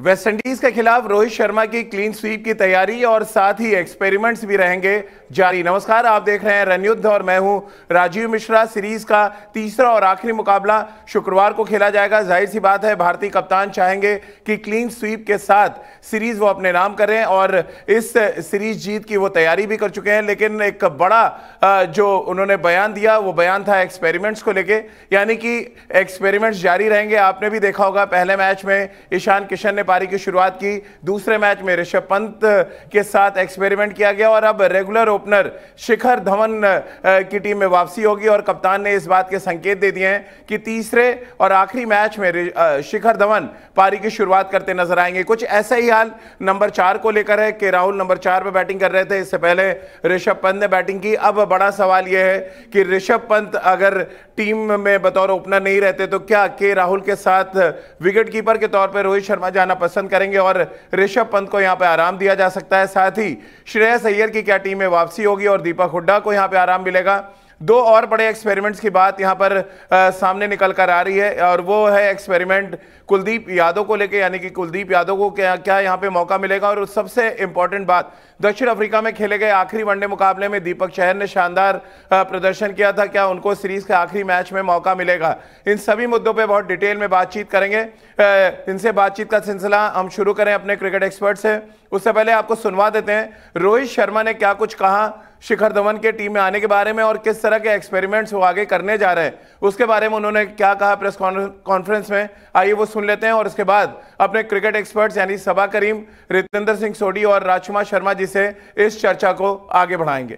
West Indies के खिलाफ रोहित शर्मा की क्लीन स्वीप की तैयारी और साथ ही एक्सपेरिमेंट्स भी रहेंगे जारी। नमस्कार, आप देख रहे हैं रणयुद्ध और मैं हूं राजीव मिश्रा। सीरीज का तीसरा और आखिरी मुकाबला शुक्रवार को खेला जाएगा। जाहिर सी बात है, भारतीय कप्तान चाहेंगे कि क्लीन स्वीप के साथ सीरीज वो अपने नाम करें और इस सीरीज जीत की वो तैयारी भी कर चुके हैं। लेकिन एक बड़ा जो उन्होंने बयान दिया वो बयान था एक्सपेरिमेंट्स को लेके, यानी कि एक्सपेरिमेंट्स जारी रहेंगे। आपने भी देखा होगा, पहले मैच में ईशान किशन ने पारी की शुरुआत की, दूसरे मैच में ऋषभ पंत के साथ एक्सपेरिमेंट किया गया और अब रेगुलर ओपनर शिखर धवन की टीम में वापसी होगी। और कप्तान ने इस बात के संकेत दे दिए हैं कि तीसरे और आखिरी मैच में शिखर धवन पारी की शुरुआत करते नजर आएंगे। कुछ ऐसा ही हाल नंबर 4 को लेकर है कि राहुल नंबर 4 पे बैटिंग कर रहे थे, इससे पहले ऋषभ पंत ने बैटिंग की। अब बड़ा सवाल यह है कि ऋषभ पंत अगर टीम में बतौर ओपनर नहीं रहते तो क्या के राहुल के साथ विकेट कीपर के तौर पर रोहित शर्मा जाना पसंद करेंगे और ऋषभ पंत को यहां पे आराम दिया जा सकता है। साथ ही श्रेयस अय्यर की क्या टीम में वापसी होगी और दीपक हुड्डा को यहां पे आराम मिलेगा। दो और बड़े एक्सपेरिमेंट्स की बात यहां पर सामने निकल कर आ रही है और वो है एक्सपेरिमेंट कुलदीप यादव को लेके, यानी कि कुलदीप यादव को क्या यहां पे मौका मिलेगा। और सबसे इंपॉर्टेंट बात, दक्षिण अफ्रीका में खेले गए आखिरी वनडे मुकाबले में दीपक चहर ने शानदार प्रदर्शन किया था, क्या उनको सीरीज के आखिरी मैच में मौका मिलेगा। इन सभी मुद्दों पे बहुत डिटेल में बातचीत करेंगे। इनसे बातचीत का सिलसिला हम शुरू करें अपने क्रिकेट एक्सपर्ट से। उससे पहले आपको सुनवा देते हैं रोहित शर्मा ने क्या कुछ कहा शिखर धवन के टीम में आने के बारे में और किस तरह के एक्सपेरिमेंट्स वो आगे करने जा रहे हैं, उसके बारे में उन्होंने क्या कहा प्रेस कॉन्फ्रेंस में। आइए वो सुन लेते हैं और उसके बाद अपने क्रिकेट एक्सपर्ट्स यानी सबा करीम, रितेंद्र सिंह सोडी और राजकुमार शर्मा जी से इस चर्चा को आगे बढ़ाएंगे।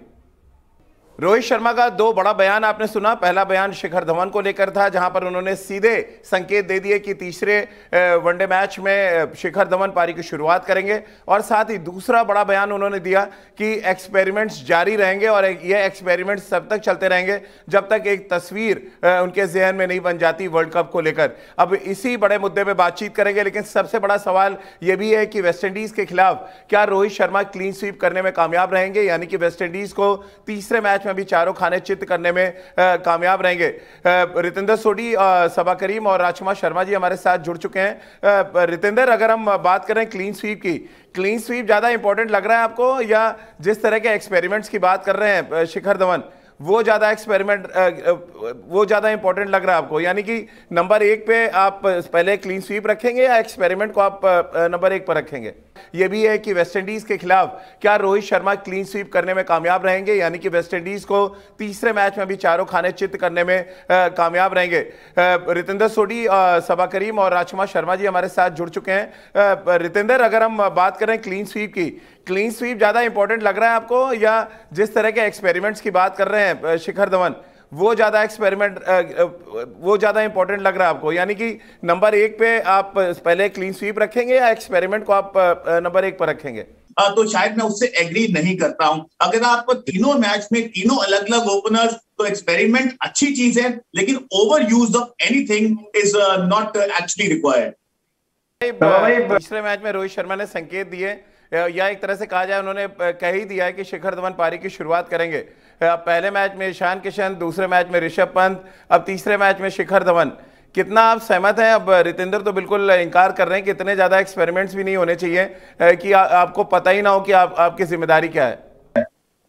रोहित शर्मा का दो बड़ा बयान आपने सुना। पहला बयान शिखर धवन को लेकर था, जहां पर उन्होंने सीधे संकेत दे दिए कि तीसरे वनडे मैच में शिखर धवन पारी की शुरुआत करेंगे। और साथ ही दूसरा बड़ा बयान उन्होंने दिया कि एक्सपेरिमेंट्स जारी रहेंगे और ये एक्सपेरिमेंट्स तब तक चलते रहेंगे जब तक एक तस्वीर उनके जहन में नहीं बन जाती वर्ल्ड कप को लेकर। अब इसी बड़े मुद्दे पर बातचीत करेंगे, लेकिन सबसे बड़ा सवाल यह भी है कि वेस्टइंडीज के खिलाफ क्या रोहित शर्मा क्लीन स्वीप करने में कामयाब रहेंगे, यानी कि वेस्टइंडीज को तीसरे मैच में भी चारों खाने चित्त करने में कामयाब रहेंगे। रितेंद्र सोडी, सबा करीम और राजकुमार शर्मा जी हमारे साथ जुड़ चुके हैं। रितेंद्र, अगर हम बात करें क्लीन स्वीप की, क्लीन स्वीप ज्यादा इंपॉर्टेंट लग रहा है आपको या जिस तरह के एक्सपेरिमेंट्स की बात कर रहे हैं शिखर धवन, वो ज्यादा इंपॉर्टेंट लग रहा है आपको? यानी कि नंबर 1 पे आप पहले क्लीन स्वीप रखेंगे या एक्सपेरिमेंट को आप नंबर 1 पर रखेंगे? यह भी है कि वेस्टइंडीज के खिलाफ क्या रोहित शर्मा क्लीन स्वीप करने में कामयाब रहेंगे, यानी कि वेस्टइंडीज को तीसरे मैच में भी चारों खाने चित्त करने में कामयाब रहेंगे। रितेंद्र सोडी, सबा करीम और राजकुमार शर्मा जी हमारे साथ जुड़ चुके हैं। रितेंद्र, अगर हम बात करें क्लीन स्वीप की, क्लीन स्वीप ज्यादा इंपॉर्टेंट लग रहा है आपको या जिस तरह के एक्सपेरिमेंट्स की बात कर रहे हैं शिखर धवन, वो ज्यादा इंपॉर्टेंट लग रहा है आपको? यानी कि नंबर 1 पे आप पहले क्लीन स्वीप रखेंगे या एक्सपेरिमेंट को आप नंबर 1 पर रखेंगे? तो शायद मैं उससे एग्री नहीं करता हूं। अगर आप तीनों मैच में तीनों अलग अलग ओपनर्स, तो एक्सपेरिमेंट अच्छी चीज है, लेकिन over use of anything is not actually required. तीसरे मैच में रोहित शर्मा ने संकेत दिए, या एक तरह से कहा जाए उन्होंने कह ही दिया है कि शिखर धवन पारी की शुरुआत करेंगे। पहले मैच में ईशान किशन, दूसरे मैच में ऋषभ पंत, अब तीसरे मैच में शिखर धवन। कितना आप सहमत हैं? अब रितेंद्र तो बिल्कुल इनकार कर रहे हैं कि इतने ज्यादा एक्सपेरिमेंट्स भी नहीं होने चाहिए कि आपको पता ही ना हो कि आपकी जिम्मेदारी क्या है।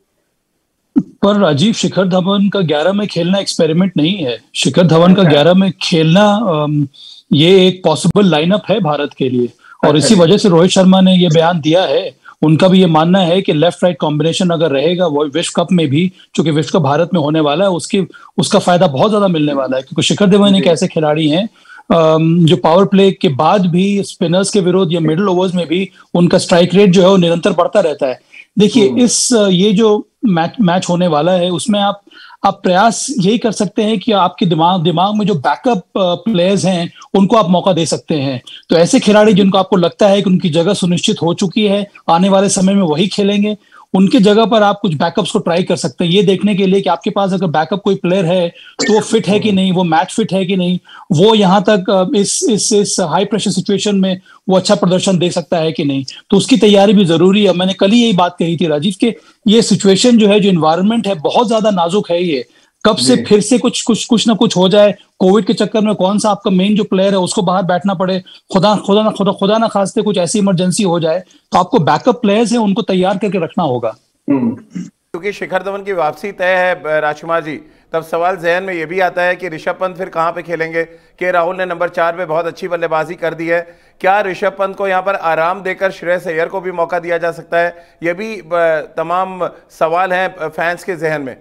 पर राजीव, शिखर धवन का 11 में खेलना एक्सपेरिमेंट नहीं है। शिखर धवन का 11 में खेलना ये एक पॉसिबल लाइनअप है भारत के लिए, और इसी वजह से रोहित शर्मा ने ये बयान दिया है। उनका भी ये मानना है कि लेफ्ट राइट कॉम्बिनेशन अगर रहेगा वो विश्व कप में भी, चूंकि विश्व कप भारत में होने वाला है, उसका फायदा बहुत ज्यादा मिलने वाला है। क्योंकि शिखर धवन एक ऐसे खिलाड़ी हैं जो पावर प्ले के बाद भी स्पिनर्स के विरोध या मिडिल ओवर्स में भी उनका स्ट्राइक रेट जो है वो निरंतर बढ़ता रहता है। देखिए, ये जो मैच होने वाला है उसमें आप प्रयास यही कर सकते हैं कि आपके दिमाग में जो बैकअप प्लेयर्स हैं उनको आप मौका दे सकते हैं। तो ऐसे खिलाड़ी जिनको आपको लगता है कि उनकी जगह सुनिश्चित हो चुकी है, आने वाले समय में वही खेलेंगे, उनकी जगह पर आप कुछ बैकअप्स को ट्राई कर सकते हैं, ये देखने के लिए कि आपके पास अगर बैकअप कोई प्लेयर है तो वो फिट है कि नहीं, वो मैच फिट है कि नहीं, वो यहाँ तक इस हाई प्रेशर सिचुएशन में वो अच्छा प्रदर्शन दे सकता है कि नहीं। तो उसकी तैयारी भी जरूरी है। मैंने कल ही यही बात कही थी राजीव के, ये सिचुएशन जो है, जो इन्वायरमेंट है, बहुत ज्यादा नाजुक है। ये कब से फिर से कुछ ना कुछ हो जाए, कोविड के चक्कर में कौन सा आपका मेन जो प्लेयर है उसको बाहर बैठना पड़े, खुदा ना खास्ते कुछ ऐसी इमरजेंसी हो जाए, तो आपको बैकअप प्लेयर्स हैं उनको तैयार करके रखना होगा। क्योंकि शिखर धवन की वापसी तय है राजकुमार जी, तब सवाल जहन में यह भी आता है कि ऋषभ पंत फिर कहां पे खेलेंगे। के राहुल ने नंबर 4 पे बहुत अच्छी बल्लेबाजी कर दी है, क्या ऋषभ पंत को यहां पर आराम देकर श्रेयस अय्यर को भी मौका दिया जा सकता है? यह भी तमाम सवाल हैं फैंस के जहन में।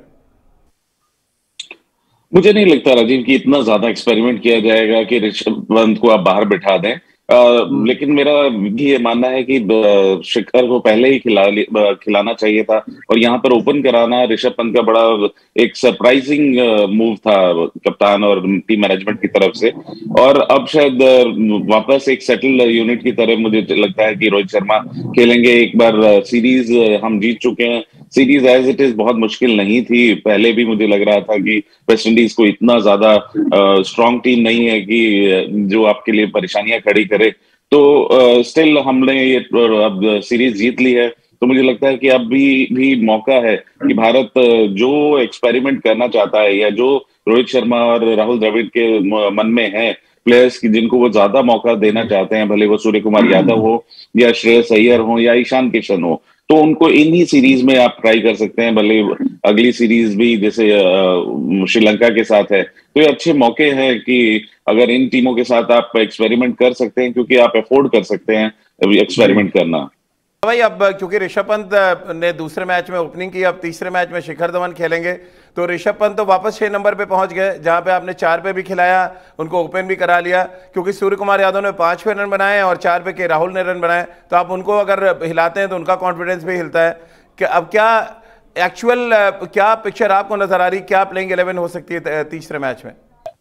मुझे नहीं लगता राजीव कि इतना ज्यादा एक्सपेरिमेंट किया जाएगा कि ऋषभ पंत को आप बाहर बिठा दें। लेकिन मेरा भी ये मानना है कि शिखर को पहले ही खिलाना चाहिए था, और यहाँ पर ओपन कराना ऋषभ पंत का बड़ा एक सरप्राइजिंग मूव था कप्तान और टीम मैनेजमेंट की तरफ से। और अब शायद वापस एक सेटल यूनिट की तरह मुझे लगता है कि रोहित शर्मा खेलेंगे। एक बार सीरीज हम जीत चुके हैं, सीरीज एज इट इज बहुत मुश्किल नहीं थी। पहले भी मुझे लग रहा था कि वेस्ट इंडीज को इतना ज्यादा स्ट्रांग टीम नहीं है कि जो आपके लिए परेशानियां खड़ी करे, तो स्टिल हमने ये अब सीरीज जीत ली है। तो मुझे लगता है कि अब भी मौका है कि भारत जो एक्सपेरिमेंट करना चाहता है, या जो रोहित शर्मा और राहुल द्रविड़ के मन में है, प्लेयर्स की जिनको वो ज्यादा मौका देना चाहते हैं, भले वो सूर्य कुमार यादव हो या श्रेयस अय्यर हो या ईशान किशन हो, तो उनको इन्हीं सीरीज में आप ट्राई कर सकते हैं। भले अगली सीरीज भी जैसे श्रीलंका के साथ है, तो ये अच्छे मौके हैं कि अगर इन टीमों के साथ आप एक्सपेरिमेंट कर सकते हैं, क्योंकि आप अफोर्ड कर सकते हैं एक्सपेरिमेंट करना। भाई अब क्योंकि ऋषभ पंत ने दूसरे मैच में ओपनिंग की, अब तीसरे मैच में शिखर धवन खेलेंगे, तो ऋषभ पंत तो वापस 6 नंबर पे पहुंच गए, जहां पे आपने 4 पे भी खिलाया, उनको ओपन भी करा लिया। क्योंकि सूर्य कुमार यादव ने 5 पे रन बनाए और 4 पे के राहुल ने रन बनाए, तो आप उनको अगर हिलाते हैं तो उनका कॉन्फिडेंस भी हिलता है। कि अब क्या एक्चुअल क्या पिक्चर आपको नजर आ रही, क्या प्लेइंग 11 हो सकती है तीसरे मैच में?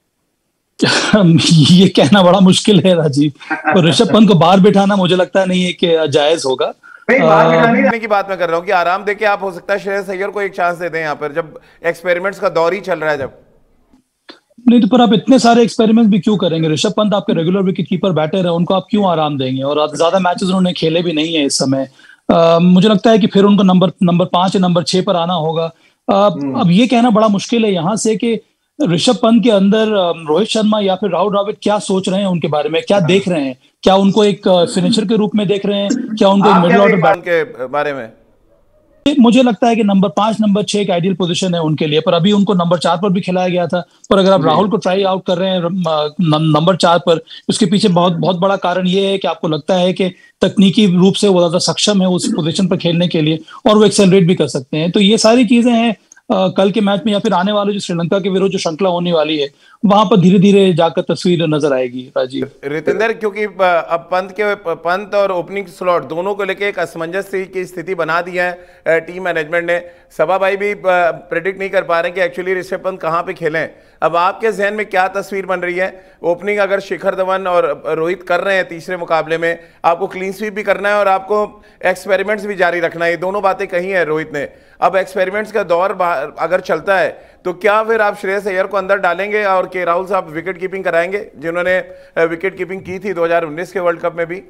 ये कहना बड़ा मुश्किल है राजीव, तो ऋषभ पंत को बाहर बिठाना मुझे लगता नहीं है कि जायज होगा। की बात मैं कर रहा हूँ कि आराम देके आप हो सकता है श्रेयस अय्यर को एक चांस दे दें यहाँ पर, जब एक्सपेरिमेंट्स का दौर ही चल रहा है। जब नहीं तो पर आप इतने सारे एक्सपेरिमेंट्स भी क्यों करेंगे? ऋषभ पंत आपके रेगुलर विकेट कीपर बैटर है, उनको आप क्यों आराम देंगे? और ज्यादा मैचेस उन्होंने खेले भी नहीं है इस समय। मुझे लगता है कि फिर उनको नंबर 5 या नंबर 6 पर आना होगा। अब ये कहना बड़ा मुश्किल है यहाँ से कि ऋषभ पंत के अंदर रोहित शर्मा या फिर राहुल द्रविड़ क्या सोच रहे हैं, उनके बारे में क्या देख रहे हैं, क्या उनको एक फिनिशर के रूप में देख रहे हैं, क्या उनको एक मिडिल ऑर्डर बैट के बारे में? मुझे लगता है कि नंबर 5 नंबर 6 एक आइडियल पोजीशन है उनके लिए, पर अभी उनको नंबर 4 पर भी खिलाया गया था। पर अगर आप राहुल को ट्राई आउट कर रहे हैं नंबर 4 पर, उसके पीछे बहुत बड़ा कारण ये है कि आपको लगता है कि तकनीकी रूप से वो ज्यादा सक्षम है उस पोजीशन पर खेलने के लिए, और वो एक्सेलरेट भी कर सकते हैं। तो ये सारी चीजें हैं। कल के मैच में या फिर आने वाले जो श्रीलंका के विरुद्ध जो श्रृंखला होने वाली है, वहां पर धीरे धीरे जाकर तस्वीर नजर आएगी। राजीव रितेंद्र, क्योंकि अब पंत और ओपनिंग स्लॉट दोनों को लेके एक असमंजस की स्थिति बना दी है टीम मैनेजमेंट ने। सभा भाई भी प्रेडिक्ट नहीं कर पा रहे कि एक्चुअली ऋषभ पंत कहां पे खेलें। अब आपके जहन में क्या तस्वीर बन रही है? ओपनिंग अगर शिखर धवन और रोहित कर रहे हैं तीसरे मुकाबले में, आपको क्लीन स्वीप भी करना है और आपको एक्सपेरिमेंट्स भी जारी रखना है, ये दोनों बातें कही हैं रोहित ने। अब एक्सपेरिमेंट्स का दौर अगर चलता है, तो क्या फिर आप श्रेयस अय्यर को अंदर डालेंगे और के राहुल साहब विकेट कीपिंग कराएंगे, जिन्होंने विकेट कीपिंग की थी 2019 के वर्ल्ड कप में भी?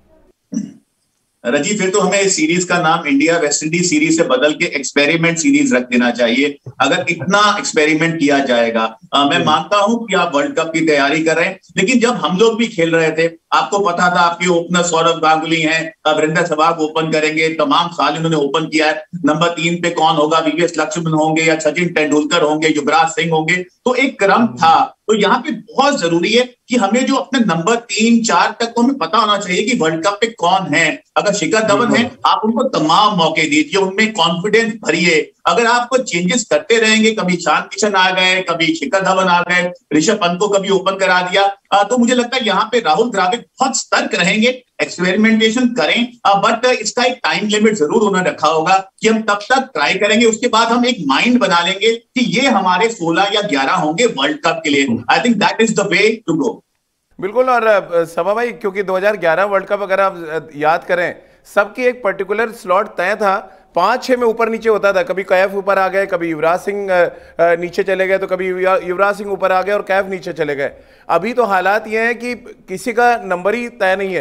रजी, फिर तो हमें इस सीरीज का नाम इंडिया वेस्ट इंडीज सीरीज से बदल के एक्सपेरिमेंट सीरीज रख देना चाहिए। अगर इतना एक्सपेरिमेंट किया जाएगा, मैं मानता हूं कि आप वर्ल्ड कप की तैयारी कर रहे हैं, लेकिन जब हम लोग भी खेल रहे थे, आपको पता था आपके ओपनर सौरव गांगुली हैं, वीरेंद्र सहवाग ओपन करेंगे, तमाम साल इन्होंने ओपन किया है। नंबर 3 पे कौन होगा? वीवीएस लक्ष्मण होंगे या सचिन तेंदुलकर होंगे, युवराज सिंह होंगे, तो एक क्रम था। तो यहाँ पे बहुत जरूरी है कि हमें जो अपने नंबर 3 4 तक को हमें पता होना चाहिए कि वर्ल्ड कप पे कौन है। अगर शिखर धवन है, आप उनको तमाम मौके दीजिए, उनमें कॉन्फिडेंस भरिए। अगर आप चेंजेस करते रहेंगे, कभी ईशान किशन आ गए, कभी शिखर धवन आ गए, ऋषभ पंत को कभी ओपन करा दिया, तो मुझे लगता है यहाँ पे राहुल द्रविड़ बहुत सतर्क रहेंगे, एक्सपेरिमेंटेशन करें, बट इसका एक टाइम लिमिट जरूर उन्होंने रखा होगा कि हम तब तक ट्राई करेंगे, उसके बाद हम एक माइंड बना लेंगे कि ये हमारे 16 या 11 होंगे वर्ल्ड कप के लिए। I think that is the way to go. बिल्कुल। और सभा भाई, क्योंकि 2011 वर्ल्ड कप अगर आप याद करें, सबकी एक पर्टिकुलर स्लॉट तय था, 5-6 में ऊपर नीचे होता था। कभी कैफ ऊपर आ गए, कभी युवराज सिंह नीचे चले गए, तो कभी युवराज सिंह ऊपर आ गए और कैफ नीचे चले गए। अभी तो हालात ये हैं कि किसी का नंबर ही तय नहीं है।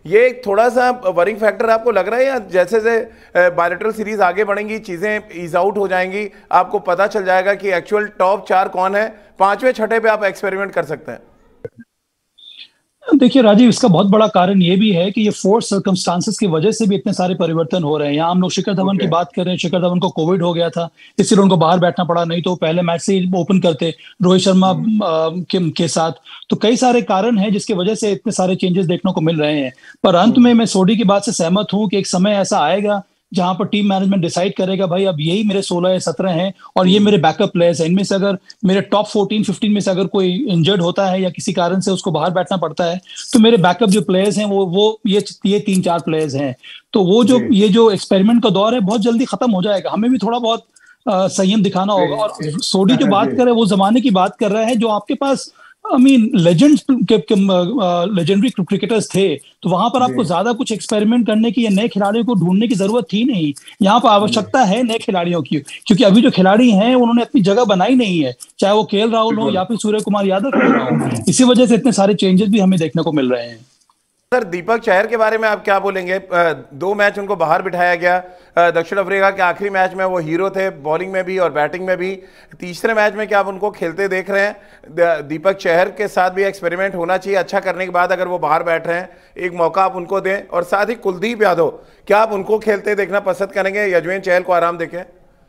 ये एक थोड़ा सा वरिंग फैक्टर आपको लग रहा है, या जैसे जैसे बायलैटरल सीरीज आगे बढ़ेंगी चीजें ईज आउट हो जाएंगी, आपको पता चल जाएगा कि एक्चुअल टॉप 4 कौन है, 5वें 6ठे पे आप एक्सपेरिमेंट कर सकते हैं? देखिए राजीव, इसका बहुत बड़ा कारण ये भी है कि ये फोर्स सर्कमस्टांसेस की वजह से भी इतने सारे परिवर्तन हो रहे हैं। यहाँ हम लोग शिखर धवन की बात कर रहे हैं, शिखर धवन को कोविड हो गया था, इसलिए उनको बाहर बैठना पड़ा, नहीं तो पहले मैच से ही ओपन करते रोहित शर्मा के साथ। तो कई सारे कारण हैं जिसकी वजह से इतने सारे चेंजेस देखने को मिल रहे हैं। पर अंत में मैं सोडी की बात से सहमत हूं कि एक समय ऐसा आएगा जहां पर टीम मैनेजमेंट डिसाइड करेगा भाई अब यही मेरे 16 या 17 हैं और ये मेरे बैकअप प्लेयर्स हैं, इनमें से अगर मेरे टॉप 14-15 में से अगर कोई इंजर्ड होता है या किसी कारण से उसको बाहर बैठना पड़ता है तो मेरे बैकअप जो प्लेयर्स हैं वो ये 3-4 प्लेयर्स हैं। तो वो जो ये जो एक्सपेरिमेंट का दौर है बहुत जल्दी खत्म हो जाएगा। हमें भी थोड़ा बहुत संयम दिखाना होगा। और सोडी जो बात कर रहे हैं वो जमाने की बात कर रहा है जो आपके पास लेजेंड्स लेजेंडरी क्रिकेटर्स थे, तो वहां पर आपको ज्यादा कुछ एक्सपेरिमेंट करने की या नए खिलाड़ियों को ढूंढने की जरूरत थी नहीं। यहाँ पर आवश्यकता है नए खिलाड़ियों की, क्योंकि अभी जो खिलाड़ी हैं उन्होंने अपनी जगह बनाई नहीं है, चाहे वो केएल राहुल हो या फिर सूर्य कुमार यादव खेल रहा हो। इसी वजह से इतने सारे चेंजेस भी हमें देखने को मिल रहे हैं। सर, दीपक चहर के बारे में आप क्या बोलेंगे? 2 मैच उनको बाहर बिठाया गया। दक्षिण अफ्रीका के आखिरी मैच में वो हीरो थे, बॉलिंग में भी और बैटिंग में भी। तीसरे मैच में क्या आप उनको खेलते देख रहे हैं? दीपक चहर के साथ भी एक्सपेरिमेंट होना चाहिए, अच्छा करने के बाद अगर वो बाहर बैठ रहे हैं एक मौका आप उनको दें। और साथ ही कुलदीप यादव, क्या आप उनको खेलते देखना पसंद करेंगे? यजुवेंद्र चहल को आराम देखें?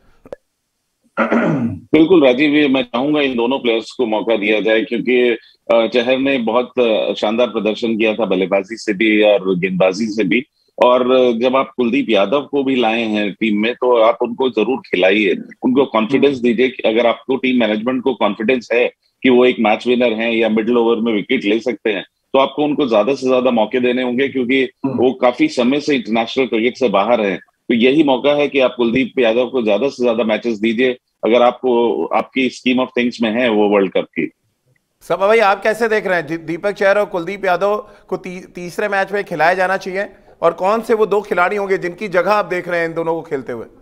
बिल्कुल राजीव, मैं चाहूंगा इन दोनों प्लेयर्स को मौका दिया जाए, क्योंकि चहर ने बहुत शानदार प्रदर्शन किया था बल्लेबाजी से भी और गेंदबाजी से भी। और जब आप कुलदीप यादव को भी लाए हैं टीम में तो आप उनको जरूर खिलाइए, उनको कॉन्फिडेंस दीजिए। अगर आपको टीम मैनेजमेंट को कॉन्फिडेंस है कि वो एक मैच विनर हैं या मिडिल ओवर में विकेट ले सकते हैं, तो आपको उनको ज्यादा से ज्यादा मौके देने होंगे, क्योंकि वो काफी समय से इंटरनेशनल क्रिकेट से बाहर हैं। तो यही मौका है कि आप कुलदीप यादव को ज्यादा से ज्यादा मैचेस दीजिए अगर आपको आपकी स्कीम ऑफ थिंग्स में है वो वर्ल्ड कप की। सभा भाई, आप कैसे देख रहे हैं? दीपक चहर और कुलदीप यादव को तीसरे मैच में खिलाया जाना चाहिए, और कौन से वो 2 खिलाड़ी होंगे जिनकी जगह आप देख रहे हैं इन दोनों को खेलते हुए?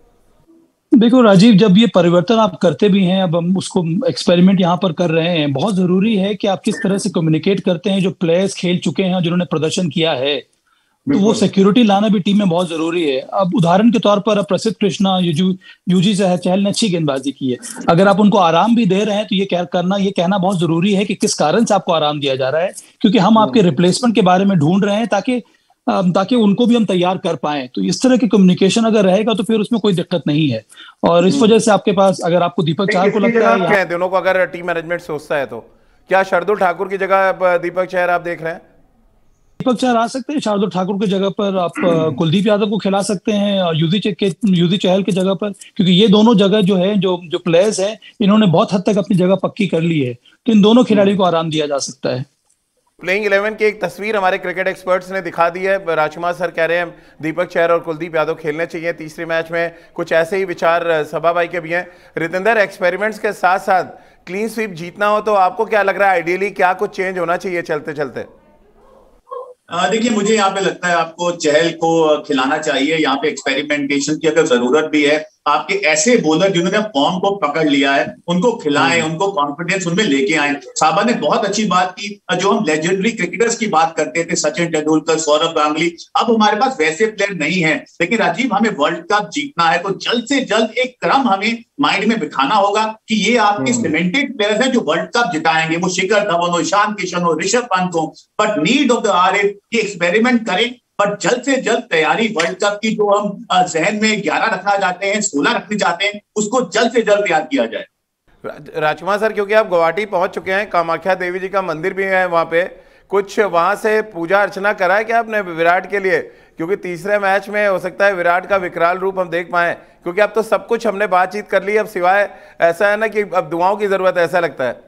देखो राजीव, जब ये परिवर्तन आप करते भी हैं, अब हम उसको एक्सपेरिमेंट यहाँ पर कर रहे हैं, बहुत जरूरी है कि आप किस तरह से कम्युनिकेट करते हैं। जो प्लेयर्स खेल चुके हैं, जिन्होंने प्रदर्शन किया है, तो वो सिक्योरिटी लाना भी टीम में बहुत जरूरी है। अब उदाहरण के तौर पर अब प्रसिद्ध कृष्णा, युजी चहल ने अच्छी गेंदबाजी की है, अगर आप उनको आराम भी दे रहे हैं तो ये कहना बहुत जरूरी है कि किस कारण से आपको आराम दिया जा रहा है, क्योंकि हम आपके रिप्लेसमेंट के बारे में ढूंढ रहे हैं ताकि उनको भी हम तैयार कर पाए। तो इस तरह की कम्युनिकेशन अगर रहेगा तो फिर उसमें कोई दिक्कत नहीं है। और इस वजह से आपके पास, अगर आपको दीपक चहर को लगता है दोनों को अगर टीम मैनेजमेंट सोचता है, तो क्या शार्दुल ठाकुर की जगह दीपक चहर आप देख रहे हैं? दीपक चहर आ सकते हैं, शार्दुल ठाकुर की जगह पर आप कुलदीप यादव को खिला सकते हैं, और युजी चहल की जगह पर, क्योंकि ये दोनों जगह जो है जो प्लेयर्स हैं इन्होंने बहुत हद तक अपनी जगह पक्की कर ली है, तो इन दोनों खिलाड़ियों को आराम दिया जा सकता है। प्लेइंग 11 की एक तस्वीर हमारे क्रिकेट एक्सपर्ट्स ने दिखा दी है। राजकुमार सर कह रहे हैं दीपक चहर और कुलदीप यादव खेलने चाहिए तीसरे मैच में। कुछ ऐसे ही विचार सभा भाई के भी हैं। रितेंद्र, एक्सपेरिमेंट्स के साथ साथ क्लीन स्वीप जीतना हो तो आपको क्या लग रहा है, आइडियली क्या कुछ चेंज होना चाहिए चलते चलते? देखिए, मुझे यहाँ पे लगता है आपको चहल को खिलाना चाहिए। यहाँ पे एक्सपेरिमेंटेशन की अगर जरूरत भी है, आपके ऐसे बॉलर जिन्होंने फॉर्म को पकड़ लिया है उनको खिलाएं, उनको कॉन्फिडेंस उनमें लेके आए। साबा ने बहुत अच्छी बात की। जो हम लेजेंडरी क्रिकेटर्स की बात करते थे, सचिन तेंदुलकर, सौरभ गांगुली, अब हमारे पास वैसे प्लेयर नहीं है। लेकिन राजीव, हमें वर्ल्ड कप जीतना है तो जल्द से जल्द एक क्रम हमें माइंड में बिठाना होगा कि ये आपके सीमेंटेड प्लेयर्स हैं जो वर्ल्ड कप जिताएंगे। वो शिखर धवन हो, ईशान किशन हो, ऋषभ पंत हो, but need of the hour is कि एक्सपेरिमेंट करें, बट जल्द से जल्द तैयारी वर्ल्ड कप की जो हम जहन में 11 रखना चाहते हैं, 16 रखने चाहते हैं, उसको जल्द से जल्द तैयार किया जाए। राजकुमार सर, क्योंकि आप गुवाहाटी पहुंच चुके हैं, कामाख्या देवी जी का मंदिर भी है वहां पे, कुछ वहां से पूजा अर्चना करा है क्या आपने विराट के लिए? क्योंकि तीसरे मैच में हो सकता है विराट का विकराल रूप हम देख पाए, क्योंकि अब तो सब कुछ हमने बातचीत कर ली, अब सिवाय ऐसा है ना कि अब दुआओं की जरूरत है, ऐसा लगता है।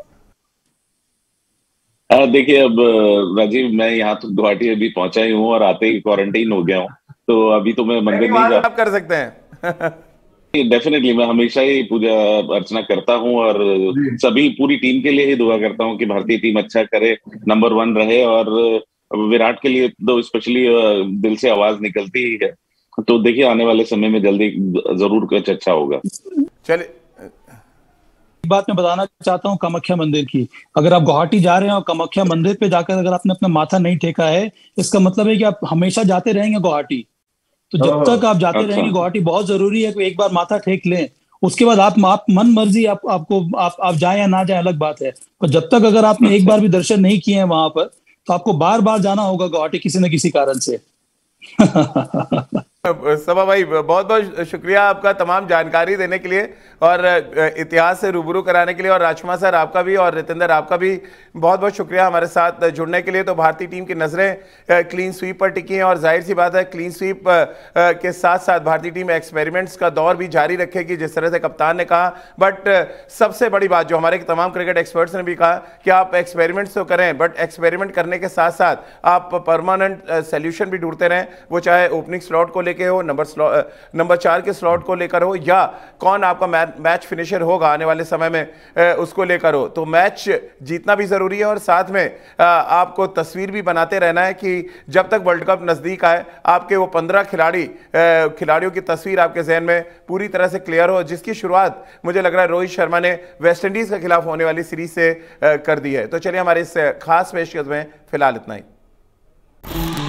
देखिए, अब राजीव, मैं यहाँ तो गुवाहाटी अभी पहुंचा ही हूँ और आते ही क्वारंटाइन हो गया हूँ, तो अभी तो मैं मंदिर नहीं जा। आप कर सकते हैं। डेफिनेटली, मैं हमेशा ही पूजा अर्चना करता हूँ और सभी पूरी टीम के लिए ही दुआ करता हूँ कि भारतीय टीम अच्छा करे, नंबर 1 रहे। और विराट के लिए तो स्पेशली दिल से आवाज निकलती ही है। तो देखिए, आने वाले समय में जल्दी जरूर कुछ अच्छा होगा। चलिए बात मैं बताना चाहता हूँ कामाख्या मंदिर की। अगर आप गुवाहाटी जा रहे हैं और कामाख्या मंदिर पे जाकर अगर आपने अपना माथा नहीं टेका है, इसका मतलब है कि आप हमेशा जाते रहेंगे गुवाहाटी। तो जब तक आप जाते रहेंगे गुवाहाटी, बहुत जरूरी है कि एक बार माथा टेक लें। उसके बाद आप मन मर्जी आप जाए या ना जाए अलग बात है, पर जब तक अगर आपने एक बार भी दर्शन नहीं किए हैं वहां पर, तो आपको बार बार जाना होगा गुवाहाटी किसी न किसी कारण से। सबा भाई, बहुत बहुत शुक्रिया आपका तमाम जानकारी देने के लिए और इतिहास से रूबरू कराने के लिए, और राजकुमार सर आपका भी और रितेंद्र आपका भी बहुत बहुत शुक्रिया हमारे साथ जुड़ने के लिए। तो भारतीय टीम की नज़रें क्लीन स्वीप पर टिकी हैं और जाहिर सी बात है क्लीन स्वीप के साथ साथ भारतीय टीम एक्सपेरिमेंट्स का दौर भी जारी रखेगी, जिस तरह से कप्तान ने कहा। बट सबसे बड़ी बात जो हमारे तमाम क्रिकेट एक्सपर्ट्स ने भी कहा कि आप एक्सपेरिमेंट्स तो करें, बट एक्सपेरिमेंट करने के साथ साथ आप परमानेंट सोल्यूशन भी ढूंढते रहें, वो चाहे ओपनिंग स्लॉट को के हो, नंबर 4 के स्लॉट को लेकर हो, या कौन आपका मैच फिनिशर होगा आने वाले समय में उसको लेकर हो। तो मैच जीतना भी जरूरी है और साथ में आपको तस्वीर भी बनाते रहना है कि जब तक वर्ल्ड कप नजदीक आए आपके वो 15 खिलाड़ियों की तस्वीर आपके जहन में पूरी तरह से क्लियर हो, जिसकी शुरुआत मुझे लग रहा है रोहित शर्मा ने वेस्ट इंडीज के खिलाफ होने वाली सीरीज से कर दी है। तो चलिए हमारे इस खास पेशकश में फिलहाल इतना ही।